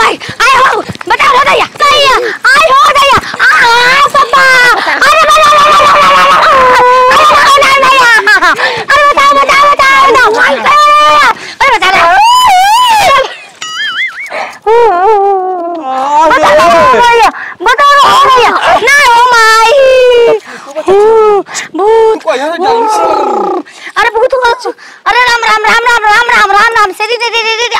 आई आई हो बता हो दैया सही है आई हो दैया आ सब्बा अरे अरे भूत अरे राम राम राम राम राम राम राम राम से दे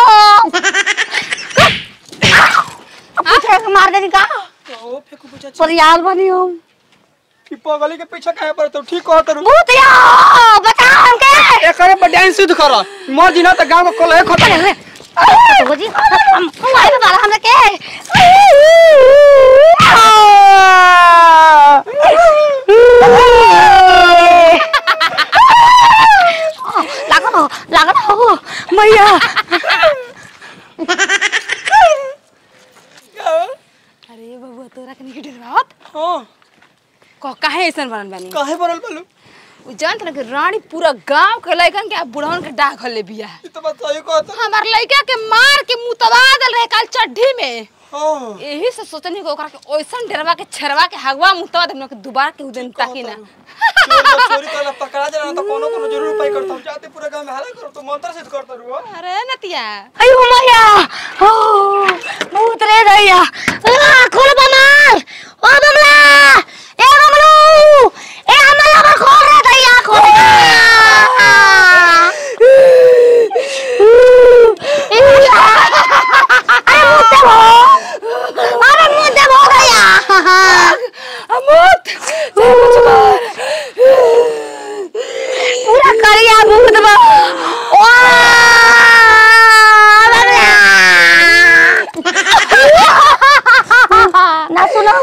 ओ मार देनी का ओ फेंकू बचा पर यार बनी हो कि पगली के पीछे काहे पर तो ठीक कहत रु भूत या बता हमके एकरे पर डांस सिद्ध कर मर जिना त गांव में कोले खतम तो जी हम आए में बाला हमरा के लागो हो मैया अरे बाबू तोरा के निकट रात हां काहे ऐसन बनल बानी काहे बनल बालू उ जानत न कि रानी पूरा गांव के लइकन के बुढ़वन के डाक हले बिया ई तो बात सही कहत हमार लइका के मार के मुतवा देल रहे काल चड्ढी में हां यही से सोचनी को ओकरा के ओइसन डरवा के छरवा के हगवा मुतवा देम के दोबारा के उदन ताकि ना चोरी करला पकड़ा जाना तो कोनो जरूर उपाय करता जाते पूरा गांव में हल्ला करो तो मंत्र सिद्ध करता रु अरे नतिया अयो मैया हो भूत रे दैया खोल बमार ओ बमला ए बमलू ए हमला पर खोल रे दैया खोल अरे मुद्दे हो गया अमोत पूरा करिया भूत बा ओ ना सुनो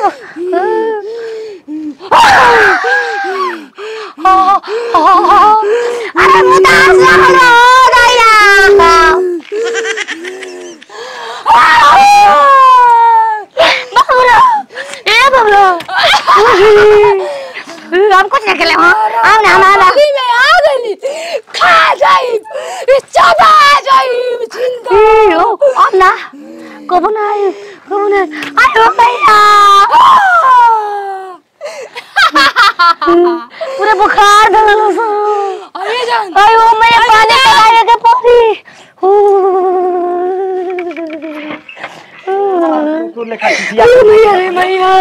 अरे मुदास ना गया बबलो हम कुछ नहीं खेले आओ ना हमारा में आ गई खा जाई चबा जाई जिंदा ओ अल्लाह कब ना आयो भैया पूरे बुखार धरल अरे जान आयो मैं पानी पलाए के पड़ी कुकुर लेखा दिया मैया रे मैया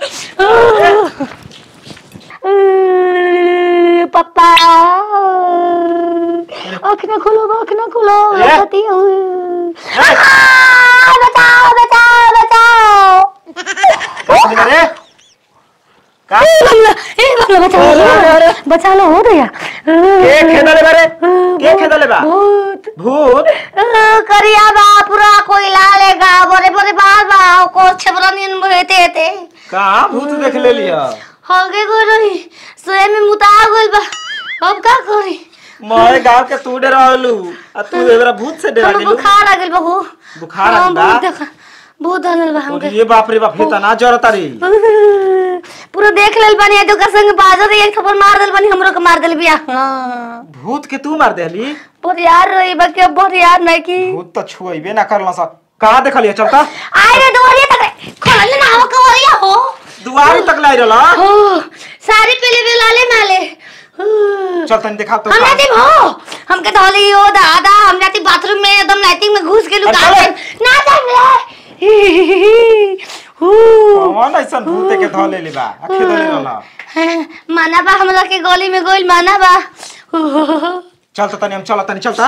पापा आँख ना खोलो बताती हूँ बचाओ बचाओ बचाओ अरे का बचा लो हो गया के खेदले बारे के खेदले बा भूत भूत करिया बा पूरा कोई लालेगा बड़े बड़े बाल बा को छबरनिन बहते थे का भूत देख ले लिया होगे गोरी सोए में मुता गइल बा अब का करी मोए गांव के तू डरालू आ तू एबरा भूत से डरा गेलू बुखार आ गइल बहू बुखार आ गइल बहुत आनल बा हमके ये बाप रे बाप हेता ना जरता रे पूरा देख लेल बानी जो का संग बाजो रे एक थप्पड़ मार देल बानी हमरो के मार देल बिया भूत के तू मार देली पर यार रही बा के बहुत यार नहीं की भूत तो छुइबे ना करला सा कहां देखलिए चलता आइ रे दुआरिया तक खोल ना हो कवरिया हो दुआरी तक लाई रहला हो सारी पीले में लाले माले चल तनी दिखा तो हम जाती हो हमके धोली हो दादा हम जाती बाथरूम में एकदम लाइटिंग में घुस गेलू का ना जान रे कौन ऐसा भूत के धोले लेबा आखे धोले रहला माना बा हमरा के गोली में गोल माना बा चल तो तनी हम चलता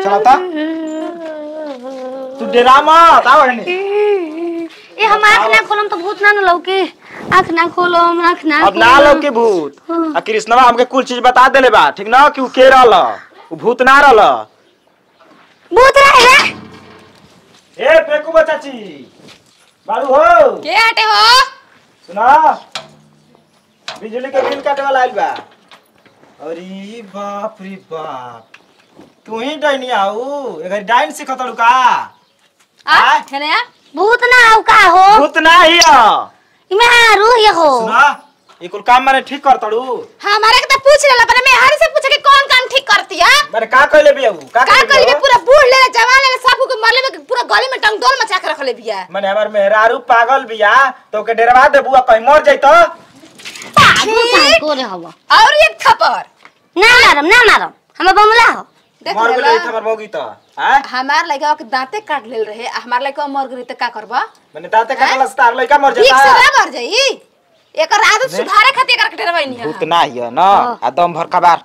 तू डरा मत आव हने ए हम आँख ना खोलम तो भूत ना न लौके आँख ना खोलो आँख ना अब ना लौके भूत आ कृष्णवा हमके कुल चीज बता देले बा ठीक ना कि उ के रहला उ भूत ना रहला भूत रहे ए पेकू चाची बारू हो के हटे हो सुना बिजली के बिल काटे वाला आइल बा अरे बाप रे बाप तू ही डाइनी आऊ एगर डाइन सिखतलू का आ हेने आ भूत ना हो का हो भूत ना ही आ इमे रू ये हो सुना ई कुल काम माने ठीक कर तड़ू। हमारे के तो पूछ लेला पर मैं हर से पूछे कि कौन काम ठीक करती है। माने का कइले बिया ऊ? का करी पूरा बूढ़ ले जवान ले सब को मरले में पूरा गली में टंगडोल मचा के रखले बिया। माने हमर मेहरारू पागल बिया तो के डरवा दे बुआ कहीं मर जाई तो। पागल को रे हवा। और एक थप्पड़ ना मारम हम बमला हो। मर गेलै हमर मौगी तो। हैं? हमार लइका के दांते काट लेल रहे हमार लइका मर गई त का करबा? माने दांते काटला से तार लइका मर ठीक जाता। से मर जाई। एकर आदत सुधारे खातिर एकर डरवाई नहीं भूत ना हिय न आ दम भर कबार।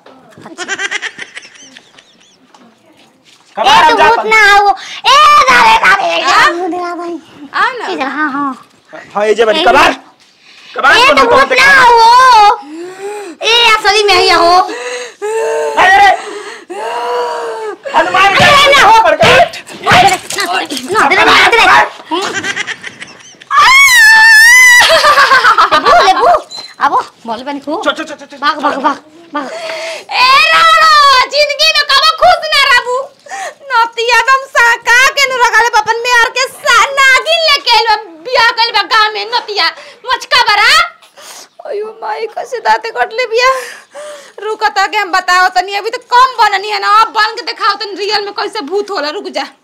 कबार हम भूत ना हो। ए दारे आ ना इधर हां हां ये जे बड़ी कबार ए को भूत ना हो। ए असली में हिया हो। अरे हनुमान ना हो पर काट ना दे लेबू अब बोल बनी को भाग ए राणो जिंदगी में कब खुश ना रहबू नतिया दम साका के न रगले बपन में आर के नागिन लेके आइल बियाह कइल बा गांव में नतिया मचका बरा अयो माई कैसे दाते कटले बिया रुक त के हम बताओ तनी अभी तो कम बननी है ना अब बन के दिखाओ तनी रियल में कैसे भूत होला रुक जा।